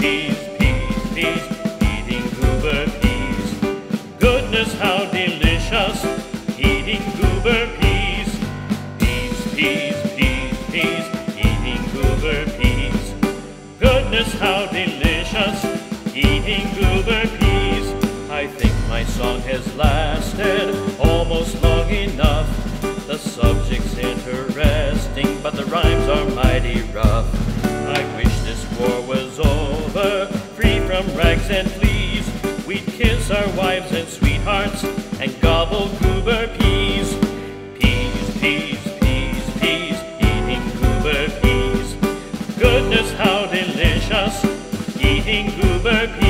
peas, peas, peas, eating goober peas. Goodness, how delicious, eating goober peas. Peas, peas, peas, peas, eating goober peas. Goodness, how delicious, eating goober peas. I think my song has lasted almost long enough. The subject's interesting, but the rhymes are mighty rough. I wish this war was over, free from rags and fleas. We'd kiss our wives and sweethearts and gobble goober peas. Peas, peas, peas, peas, eating goober peas. Goodness, how delicious, eating goober peas.